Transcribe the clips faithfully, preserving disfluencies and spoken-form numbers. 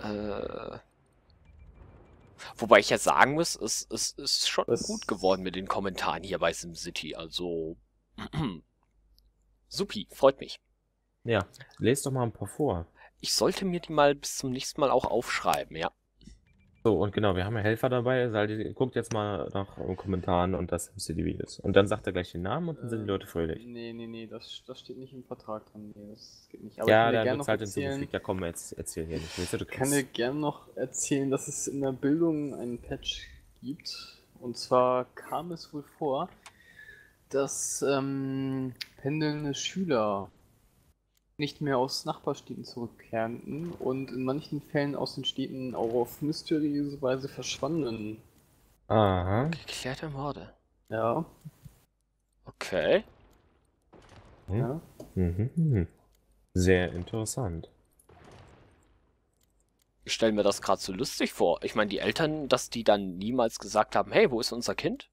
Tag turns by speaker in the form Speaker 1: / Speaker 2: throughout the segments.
Speaker 1: Äh, wobei ich ja sagen muss, es, es ist schon
Speaker 2: Was?
Speaker 1: gut geworden mit den Kommentaren hier bei SimCity. Also, supi, freut mich.
Speaker 3: Ja, lest doch mal ein paar vor.
Speaker 1: Ich sollte mir die mal bis zum nächsten Mal auch aufschreiben, ja.
Speaker 3: So, und genau, wir haben ja Helfer dabei. Saldi, guckt jetzt mal nach äh, Kommentaren und das SimCity-Videos. Und dann sagt er gleich den Namen und dann sind die Leute fröhlich.
Speaker 2: Nee, nee, nee, das, das steht nicht im Vertrag dran. Nee, das geht nicht. Aber
Speaker 3: Ja,
Speaker 2: ich kann dir
Speaker 3: da
Speaker 2: gerne
Speaker 3: wird's
Speaker 2: noch
Speaker 3: halt
Speaker 2: erzählen,
Speaker 3: hinzugefügt. Ja, komm, jetzt erzähl hier nicht. Weißt du, du
Speaker 2: ich kann dir
Speaker 3: kannst.
Speaker 2: gerne noch erzählen, dass es in der Bildung einen Patch gibt. Und zwar kam es wohl vor, dass ähm, pendelnde Schüler nicht mehr aus Nachbarstädten zurückkehrten und in manchen Fällen aus den Städten auch auf mysteriöse Weise verschwanden.
Speaker 3: Aha.
Speaker 1: Geklärte Morde.
Speaker 2: Ja,
Speaker 1: Okay.
Speaker 3: Hm.
Speaker 2: ja.
Speaker 3: Mhm. mhm. Sehr interessant.
Speaker 1: Ich stelle mir das gerade so lustig vor. Ich meine, die Eltern, dass die dann niemals gesagt haben, hey, wo ist unser Kind?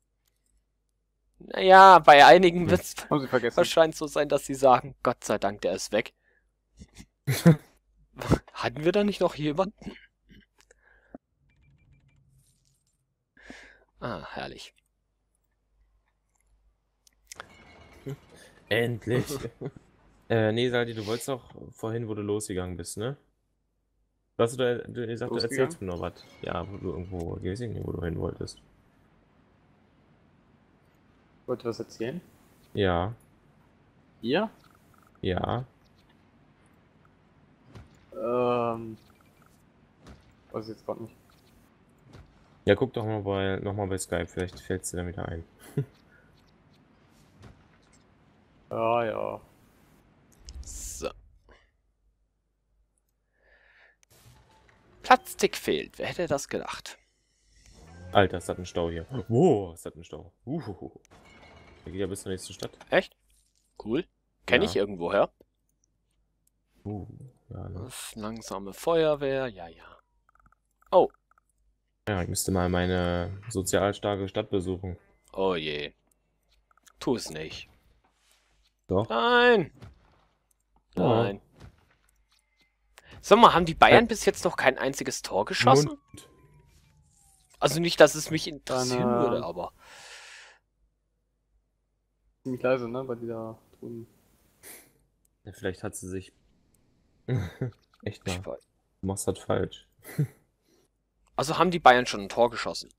Speaker 1: Naja, bei einigen
Speaker 3: Hm.
Speaker 1: wird es
Speaker 2: Haben sie vergessen.
Speaker 1: wahrscheinlich so sein, dass sie sagen, Gott sei Dank, der ist weg. Hatten wir da nicht noch jemanden? Ah, herrlich.
Speaker 3: Endlich. äh, nee, Saldi, du wolltest doch vorhin, wo du losgegangen bist, ne? Was du, da- du gesagt, du
Speaker 2: Losgegangen?
Speaker 3: erzählst mir noch was. Ja, wo du irgendwo, ich weiß nicht, wo du hin wolltest.
Speaker 2: Wollt ihr was erzählen?
Speaker 3: Ja,
Speaker 2: Hier?
Speaker 3: ja.
Speaker 2: Ähm. Weiß ich jetzt gerade nicht.
Speaker 3: Ja, guck doch mal bei, noch mal bei Skype, vielleicht fällt es dir dann wieder ein.
Speaker 2: Ja, ja.
Speaker 1: So. Platzstick fehlt. Wer hätte das gedacht?
Speaker 3: Alter, ist das ein Stau hier. Wow, ist das ein Stau. Uhuhu. Der geht ja bis zur nächsten Stadt.
Speaker 1: Echt? Cool. Kenne
Speaker 3: Ja.
Speaker 1: ich irgendwoher.
Speaker 3: Uh, ja, ne?
Speaker 1: Das langsame Feuerwehr, ja, ja. Oh,
Speaker 3: Ja, ich müsste mal meine sozial starke Stadt besuchen.
Speaker 1: oh je. Tu es nicht.
Speaker 3: Doch.
Speaker 1: Nein.
Speaker 3: Ja.
Speaker 1: Nein. Sag mal, haben die Bayern
Speaker 3: Äh.
Speaker 1: bis jetzt noch kein einziges Tor geschossen?
Speaker 3: Und,
Speaker 1: Also nicht, dass es mich interessieren
Speaker 2: Dann, äh,
Speaker 1: würde, aber...
Speaker 2: Ziemlich leise, ne? Bei dieser Ton.
Speaker 3: ja, vielleicht hat sie sich. Echt
Speaker 1: Ich
Speaker 3: mal.
Speaker 1: weiß.
Speaker 3: Du machst das falsch.
Speaker 1: Also haben die Bayern schon ein Tor geschossen?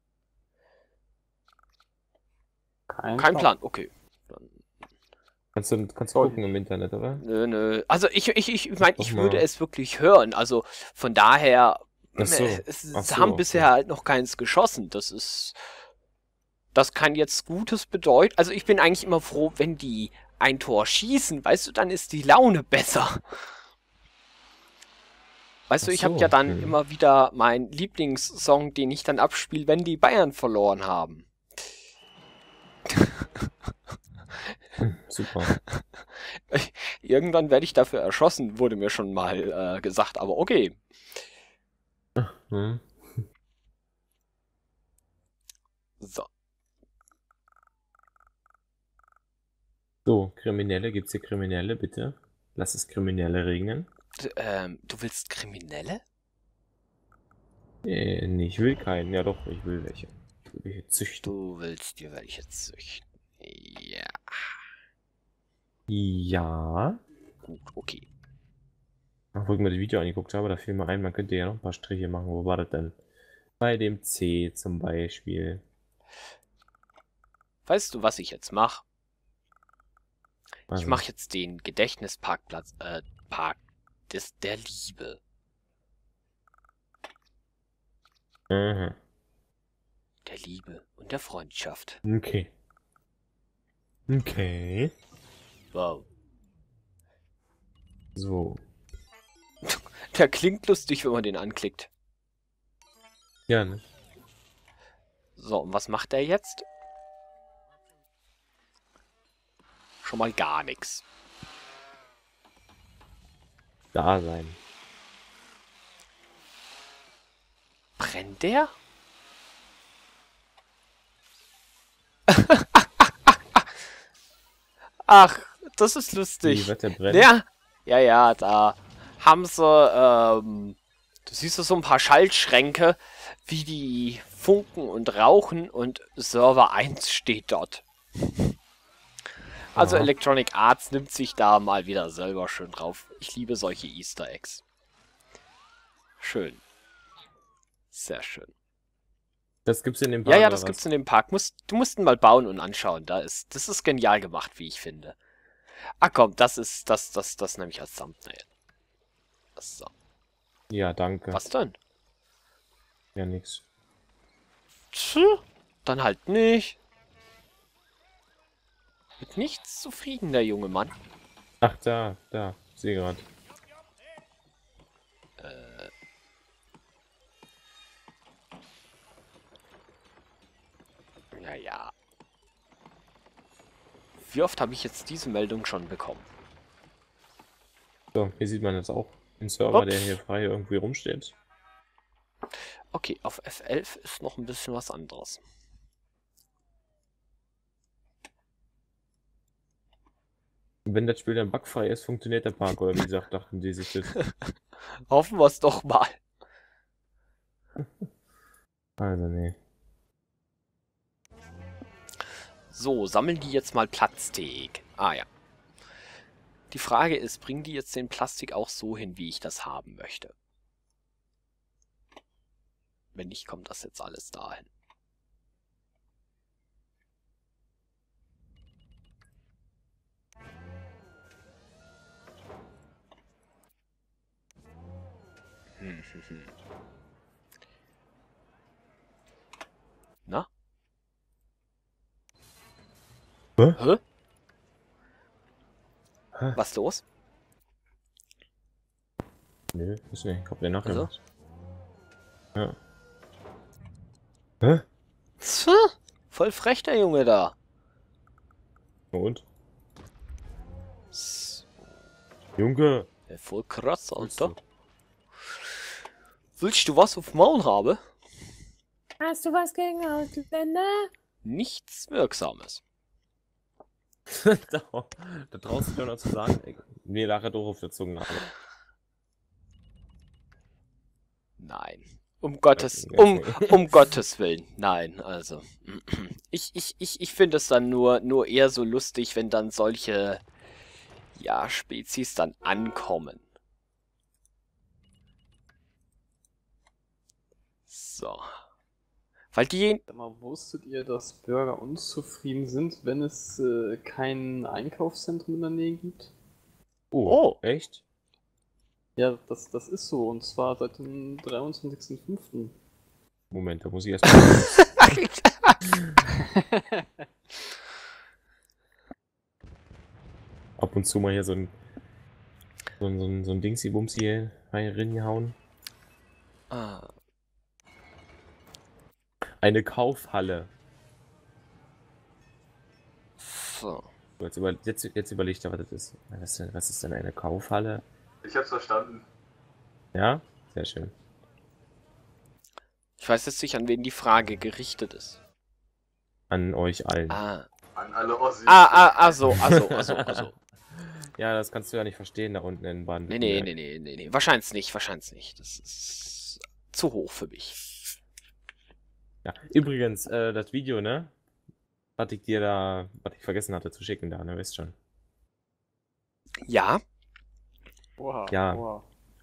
Speaker 2: Kein,
Speaker 1: Kein Plan, okay. Dann,
Speaker 3: Kannst du, kannst du
Speaker 2: Sorry.
Speaker 3: gucken im Internet, oder?
Speaker 1: nö, nö. Also ich, ich, ich meine,
Speaker 3: Doch
Speaker 1: ich
Speaker 3: mal.
Speaker 1: würde es wirklich hören. Also von daher...
Speaker 3: Ach so.
Speaker 1: äh, Es,
Speaker 3: Ach
Speaker 1: es
Speaker 3: so,
Speaker 1: haben
Speaker 3: okay.
Speaker 1: bisher halt noch keins geschossen. Das ist... Das kann jetzt Gutes bedeuten. Also ich bin eigentlich immer froh, wenn die ein Tor schießen, weißt du, dann ist die Laune besser. Weißt
Speaker 3: Ach
Speaker 1: du, ich habe
Speaker 3: so,
Speaker 1: ja dann
Speaker 3: hm.
Speaker 1: immer wieder meinen Lieblingssong, den ich dann abspiele, wenn die Bayern verloren haben.
Speaker 3: Super.
Speaker 1: Irgendwann werde ich dafür erschossen, wurde mir schon mal äh, gesagt, aber okay.
Speaker 3: Hm.
Speaker 1: So.
Speaker 3: So, Kriminelle, gibt's hier Kriminelle, bitte? Lass es Kriminelle regnen.
Speaker 1: D- Ähm, du willst Kriminelle?
Speaker 3: Äh, nee, ich will keinen. Ja doch, ich will welche. Ich will welche züchten.
Speaker 1: Du willst dir welche züchten. Ja,
Speaker 3: Ja.
Speaker 1: gut, okay.
Speaker 3: Ach, wo ich mir das Video angeguckt habe, da fiel mir ein, man könnte ja noch ein paar Striche machen. Wo war das denn? Bei dem C zum Beispiel.
Speaker 1: Weißt du, was ich jetzt mache? Ich
Speaker 3: Also,
Speaker 1: mache jetzt den Gedächtnisparkplatz, äh, Park des, der Liebe.
Speaker 3: aha.
Speaker 1: Der Liebe und der Freundschaft.
Speaker 3: Okay. Okay.
Speaker 1: Wow.
Speaker 3: So.
Speaker 1: Der klingt lustig, wenn man den anklickt.
Speaker 3: Ja, ne?
Speaker 1: So, und was macht er jetzt? Schon mal gar nichts.
Speaker 3: Da sein.
Speaker 1: Brennt der? Ach, das ist
Speaker 3: Wie
Speaker 1: lustig.
Speaker 3: wird der brennen?
Speaker 1: Ja, ja, ja, da haben sie ähm, Du siehst so ein paar Schaltschränke, wie die funken und rauchen und Server eins steht dort. Also
Speaker 3: Aha.
Speaker 1: Electronic Arts nimmt sich da mal wieder selber schön drauf. Ich liebe solche Easter Eggs. Schön. Sehr schön.
Speaker 3: Das gibt's in dem Park.
Speaker 1: Ja, ja,
Speaker 3: oder
Speaker 1: das
Speaker 3: was?
Speaker 1: gibt's in dem Park. Musst, du musst ihn mal bauen und anschauen. Da ist, das ist genial gemacht, wie ich finde. Ah komm, das ist, das, das, das nehme ich als Thumbnail. So.
Speaker 3: Ja, danke.
Speaker 1: Was denn?
Speaker 3: Ja, nix.
Speaker 1: Tch, dann halt nicht. Mit nichts zufrieden, der junge Mann.
Speaker 3: Ach, da, da. Ich sehe gerade.
Speaker 1: Äh. Ja, ja. Wie oft habe ich jetzt diese Meldung schon bekommen?
Speaker 3: So, hier sieht man jetzt auch einen Server,
Speaker 1: Ups.
Speaker 3: der hier frei irgendwie rumsteht.
Speaker 1: Okay, auf F elf ist noch ein bisschen was anderes.
Speaker 3: Und wenn das Spiel dann bugfrei ist, funktioniert der Park, oder wie gesagt, dachten die sich das.
Speaker 1: Hoffen wir es doch mal.
Speaker 3: Also, nee.
Speaker 1: So, sammeln die jetzt mal Plastik. Ah ja. Die Frage ist, bringen die jetzt den Plastik auch so hin, wie ich das haben möchte? Wenn nicht, kommt das jetzt alles dahin. Hm, hm, hm. Na?
Speaker 3: Hä?
Speaker 1: Hä?
Speaker 3: Hä?
Speaker 1: Was los?
Speaker 3: Nö, ist nicht. Ich hab den nachher
Speaker 1: Also?
Speaker 3: gemacht. Ja. Hä?
Speaker 1: Tch, voll frech, der Junge da.
Speaker 3: Und?
Speaker 1: S-
Speaker 3: Junge!
Speaker 1: Ja, voll krass,
Speaker 3: Willst
Speaker 1: Alter.
Speaker 3: du?
Speaker 1: Willst du was auf Maul haben?
Speaker 4: Hast du was gegen Ausländer?
Speaker 1: Nichts Wirksames.
Speaker 3: da, da traust du dir noch zu sagen, ey. Nee, nachher doch auf der Zunge. Aber
Speaker 1: Nein. Um Gottes,
Speaker 3: Ja,
Speaker 1: um,
Speaker 3: okay.
Speaker 1: um Gottes Willen. Nein, also. Ich, ich, ich, ich finde es dann nur, nur eher so lustig, wenn dann solche, ja, Spezies dann ankommen. So. Weil die,
Speaker 2: Sag mal, wusstet ihr, dass Bürger unzufrieden sind, wenn es äh, kein Einkaufszentrum in der Nähe gibt?
Speaker 3: Oh,
Speaker 1: Oh.
Speaker 3: echt?
Speaker 2: Ja, das, das ist so, und zwar seit dem dreiundzwanzigsten fünften
Speaker 3: Moment, da muss ich erst mal. ab und zu mal hier so ein so ein, so ein, so ein Dingsi-Bumsi hier reingehauen.
Speaker 1: ah,
Speaker 3: Eine Kaufhalle.
Speaker 1: so.
Speaker 3: So, Jetzt, über, jetzt, jetzt überlegt er, was das ist. Was ist, denn, was ist denn eine Kaufhalle?
Speaker 5: Ich hab's verstanden.
Speaker 3: Ja? Sehr schön.
Speaker 1: Ich weiß jetzt nicht, an wen die Frage gerichtet ist.
Speaker 3: An euch allen.
Speaker 1: Ah.
Speaker 5: An alle Ossis.
Speaker 1: Ah, ah, ah, so, also, also, also.
Speaker 3: Ja, das kannst du ja nicht verstehen da unten in Baden.
Speaker 1: Nee, nee, nee, nee, nee, nee. Wahrscheinlich nicht, wahrscheinlich nicht. Das ist zu hoch für mich.
Speaker 3: Ja, übrigens, äh, das Video, ne? Was ich dir da, was ich vergessen hatte zu schicken da, ne? Wisst schon.
Speaker 1: Ja,
Speaker 2: Oha,
Speaker 3: Ja.
Speaker 2: oha.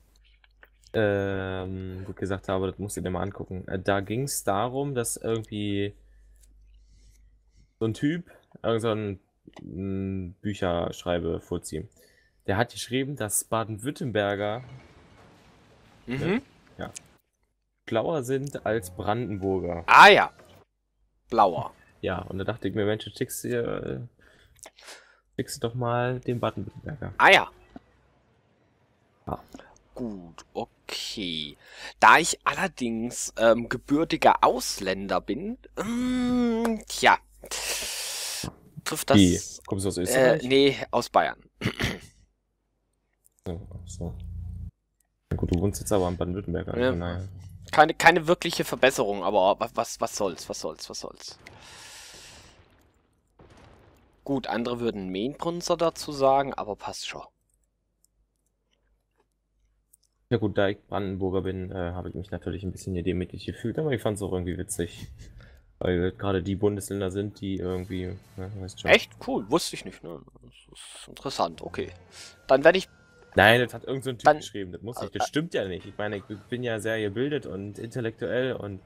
Speaker 3: Ähm, wo ich gesagt habe, das musst du dir mal angucken. Äh, da ging es darum, dass irgendwie so ein Typ, irgend so ein mm, Bücherschreibe-Fuzzi, der hat geschrieben, dass Baden-Württemberger
Speaker 1: mhm.
Speaker 3: schlauer sind als Brandenburger.
Speaker 1: Ah ja. Blauer.
Speaker 3: Ja, und da dachte ich mir, Mensch, schickst du äh, schickst du doch mal den Baden-Württemberger.
Speaker 1: Ah ja.
Speaker 3: Ja.
Speaker 1: Gut, okay. Da ich allerdings ähm, gebürtiger Ausländer bin, ähm, tja, trifft das...
Speaker 3: Wie? Kommst du aus
Speaker 1: Äh,
Speaker 3: Österreich?
Speaker 1: nee, aus Bayern.
Speaker 3: So, so. Na gut, du wohnst jetzt aber in Baden-Württemberg. Also
Speaker 1: Ja.
Speaker 3: naja.
Speaker 1: Keine, keine wirkliche Verbesserung, aber wa- was, was soll's, was soll's, was soll's. Gut, andere würden Mainbrunzer dazu sagen, aber passt schon.
Speaker 3: Ja gut, da ich Brandenburger bin, äh, habe ich mich natürlich ein bisschen hier demütig gefühlt, aber ich fand es auch irgendwie witzig. Weil gerade die Bundesländer sind, die irgendwie, ne, weißt schon.
Speaker 1: Echt? Cool, wusste ich nicht, ne? Das ist interessant, okay. Dann werde ich...
Speaker 3: Nein, das hat irgend so ein Typ
Speaker 1: Dann-
Speaker 3: geschrieben, das muss
Speaker 1: äh,
Speaker 3: nicht, das stimmt ja nicht. Ich meine, ich bin ja sehr gebildet und intellektuell und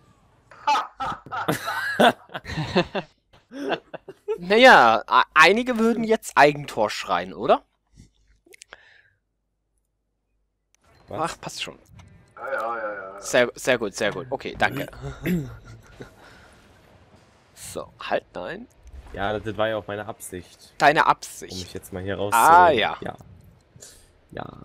Speaker 1: Naja, a- einige würden jetzt Eigentor schreien, oder?
Speaker 3: was?
Speaker 1: Ach, passt schon.
Speaker 5: Ja, ja, ja, ja.
Speaker 1: Sehr, sehr gut, sehr gut. Okay, danke. So, halt, nein.
Speaker 3: Ja, das, das war ja auch meine Absicht,
Speaker 1: Deine
Speaker 3: um
Speaker 1: Absicht.
Speaker 3: mich jetzt mal hier raus
Speaker 1: Ah, ja.
Speaker 3: Ja. Ja.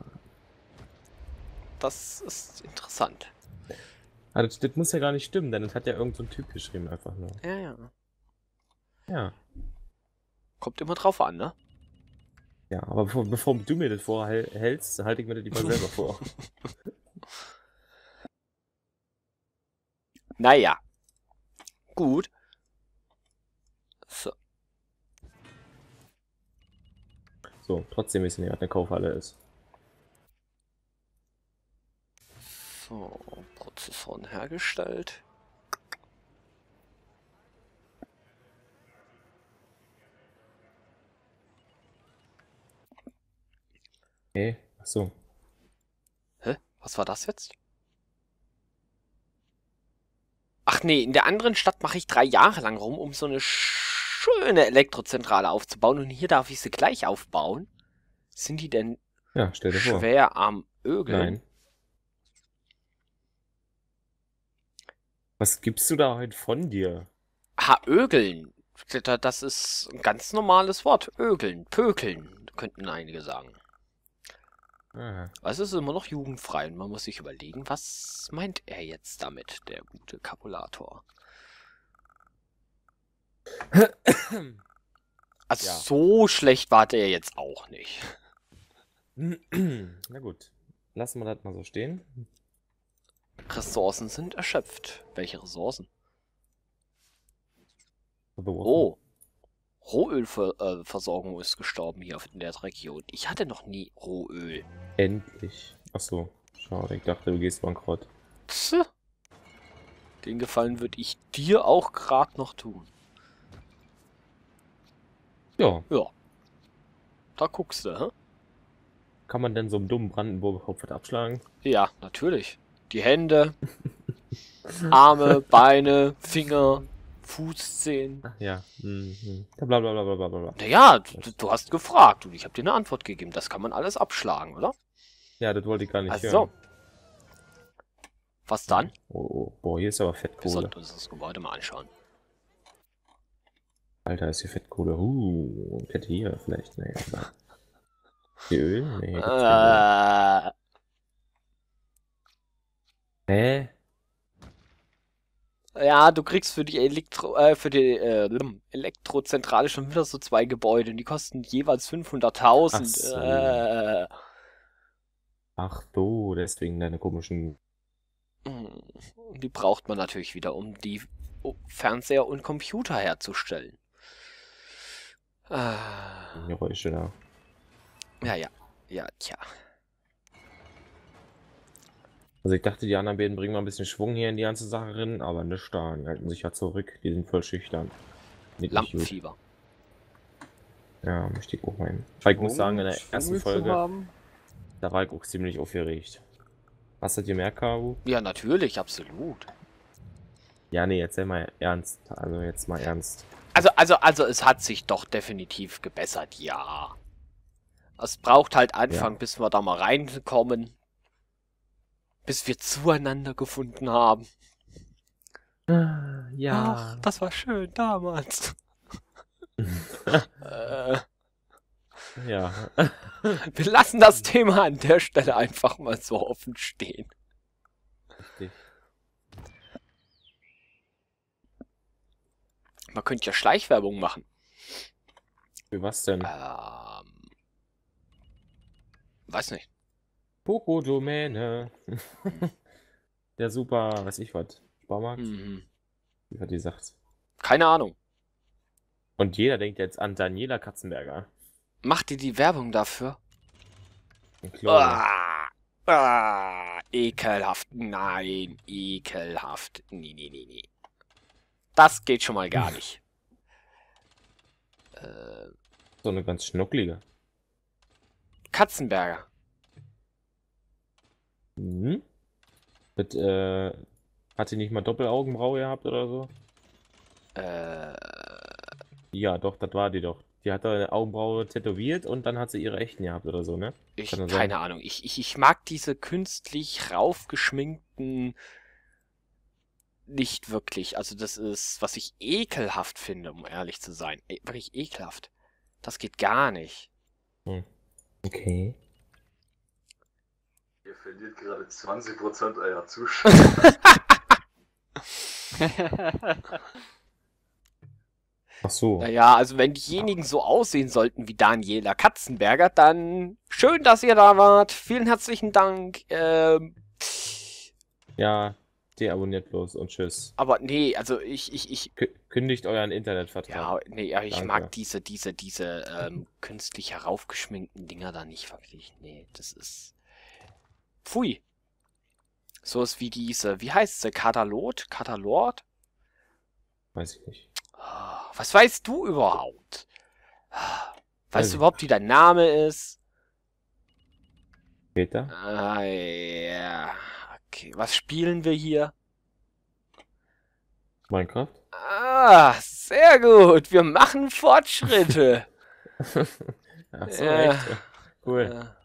Speaker 1: Das ist interessant.
Speaker 3: Ah, das, das muss ja gar nicht stimmen, denn das hat ja irgend so ein Typ geschrieben, einfach nur.
Speaker 1: Ja, ja.
Speaker 3: Ja.
Speaker 1: Kommt immer drauf an, ne?
Speaker 3: Ja, aber bevor, bevor du mir das vorhältst, halte ich mir das lieber selber vor.
Speaker 1: Naja. Gut. So.
Speaker 3: So, trotzdem wissen wir, was eine Kaufhalle ist.
Speaker 1: So, Prozessoren hergestellt.
Speaker 3: Okay, achso.
Speaker 1: Hä? Was war das jetzt? Ach nee, in der anderen Stadt mache ich drei Jahre lang rum, um so eine schöne Elektrozentrale aufzubauen. Und hier darf ich sie gleich aufbauen. Sind die denn
Speaker 3: Ja, stell dir vor.
Speaker 1: schwer am Ögeln?
Speaker 3: Nein. Was gibst du da heute von dir?
Speaker 1: Ha, Ögeln. Da- Das ist ein ganz normales Wort. Ögeln, pökeln, könnten einige sagen.
Speaker 3: Ah,
Speaker 1: Also es ist immer noch jugendfrei und man muss sich überlegen, was meint er jetzt damit, der gute Kapulator. Also
Speaker 3: Ja.
Speaker 1: so schlecht war der jetzt auch nicht.
Speaker 3: na gut. Lassen wir das mal so stehen.
Speaker 1: Ressourcen sind erschöpft. Welche Ressourcen?
Speaker 3: Verworfen.
Speaker 1: Oh. Rohölversorgung ist gestorben hier in der Region. Ich hatte noch nie Rohöl.
Speaker 3: Endlich. Achso, schade. Ich dachte, du gehst bankrott.
Speaker 1: Tch. Den Gefallen würde ich dir auch gerade noch tun.
Speaker 3: Ja,
Speaker 1: Ja. Da guckst du, hä?
Speaker 3: kann man denn so einem dummen Brandenburger Kopf was abschlagen?
Speaker 1: Ja, natürlich. Die Hände, Arme, Beine, Finger, Fußzehen.
Speaker 3: Ach ja. Mhm. Bla bla bla bla bla bla.
Speaker 1: Naja, du, du hast gefragt und ich habe dir eine Antwort gegeben. Das kann man alles abschlagen, oder?
Speaker 3: Ja, das wollte ich gar nicht
Speaker 1: Also,
Speaker 3: hören.
Speaker 1: was dann?
Speaker 3: Oh, oh, boah, hier ist aber
Speaker 1: Wir
Speaker 3: Fettkohle.
Speaker 1: sollten uns das Gebäude mal anschauen.
Speaker 3: Alter, ist hier Fettkohle. Uh, und hätte hier vielleicht. Nee, aber. Hier Öl? Nee, hier gibt's kein Öl.
Speaker 1: Äh,
Speaker 3: Hä?
Speaker 1: ja, du kriegst für die Elektro, äh, für die äh, Elektrozentrale schon wieder so zwei Gebäude und die kosten jeweils fünfhunderttausend.
Speaker 3: Ach so.
Speaker 1: Äh,
Speaker 3: Ach so, deswegen deine komischen.
Speaker 1: und die braucht man natürlich wieder, um die Fernseher und Computer herzustellen. Äh,
Speaker 3: Geräusche da.
Speaker 1: ja, ja. Ja, tja.
Speaker 3: Also ich dachte, die anderen beiden bringen mal ein bisschen Schwung hier in die ganze Sache rein, aber nicht da. Die halten sich ja zurück. Die sind voll schüchtern. Nicht nicht gut.
Speaker 1: Lampenfieber.
Speaker 3: Ja, möchte ich auch meinen. Ich muss sagen, in der
Speaker 2: Schwung
Speaker 3: ersten
Speaker 2: willst du
Speaker 3: Folge,
Speaker 2: haben?
Speaker 3: da war ich auch ziemlich aufgeregt. Hast du dir mehr, Karu?
Speaker 1: Ja, natürlich, absolut.
Speaker 3: Ja, nee, jetzt sei mal ernst. Also jetzt mal ernst.
Speaker 1: Also, also, also, es hat sich doch definitiv gebessert, ja. Es braucht halt Anfang,
Speaker 3: Ja.
Speaker 1: bis wir da mal reinkommen. Bis wir zueinander gefunden haben. Ach, das war schön damals. äh,
Speaker 3: Ja.
Speaker 1: wir lassen das Thema an der Stelle einfach mal so offen stehen.
Speaker 3: Richtig.
Speaker 1: Man könnte ja Schleichwerbung machen.
Speaker 3: Für was denn?
Speaker 1: Ähm, weiß nicht.
Speaker 3: Poco-Domäne. Der super, weiß ich was. Baumarkt?
Speaker 1: Mhm.
Speaker 3: Wie hat die gesagt?
Speaker 1: Keine Ahnung.
Speaker 3: Und jeder denkt jetzt an Daniela Katzenberger.
Speaker 1: Macht ihr die Werbung dafür?
Speaker 3: Ein Klon.
Speaker 1: Ah, Ah, ekelhaft. Nein, ekelhaft. Nee, nee, nee, nee. Das geht schon mal gar nicht. Äh,
Speaker 3: So eine ganz schnucklige.
Speaker 1: Katzenberger.
Speaker 3: Mhm. Mit, äh, hat sie nicht mal Doppelaugenbraue gehabt oder so?
Speaker 1: Äh,
Speaker 3: Ja, doch, das war die doch. Die hat da eine Augenbraue tätowiert und dann hat sie ihre echten gehabt oder so, ne?
Speaker 1: ich,
Speaker 3: Kann das sein?
Speaker 1: keine Ahnung. Ich, ich, ich mag diese künstlich raufgeschminkten nicht wirklich. Also das ist, was ich ekelhaft finde, um ehrlich zu sein. E wirklich ekelhaft. Das geht gar nicht.
Speaker 3: Okay.
Speaker 5: Ihr verliert gerade zwanzig Prozent eurer Zuschauer.
Speaker 3: Ach so.
Speaker 1: Naja, also wenn diejenigen so aussehen sollten wie Daniela Katzenberger, dann schön, dass ihr da wart. Vielen herzlichen Dank. Ähm,
Speaker 3: Ja, deabonniert bloß und tschüss.
Speaker 1: aber nee, also ich, ich, ich,
Speaker 3: Kü- Kündigt euren Internetvertrag.
Speaker 1: ja, nee, aber ich
Speaker 3: Danke.
Speaker 1: mag diese, diese, diese ähm, künstlich heraufgeschminkten Dinger da nicht wirklich. Nee, das ist. Pfui. So ist wie diese, wie heißt sie? Katalot? Katalord?
Speaker 3: Weiß ich nicht.
Speaker 1: Ah, was weißt du überhaupt? Ah,
Speaker 3: Weiß
Speaker 1: Weißt
Speaker 3: ich
Speaker 1: du überhaupt, wie dein Name ist?
Speaker 3: Peter?
Speaker 1: Ah, ja. Okay, was spielen wir hier?
Speaker 3: Minecraft?
Speaker 1: Ah, sehr gut. Wir machen Fortschritte.
Speaker 3: Ach so,
Speaker 1: Ja.
Speaker 3: echt? Cool.
Speaker 1: Ja.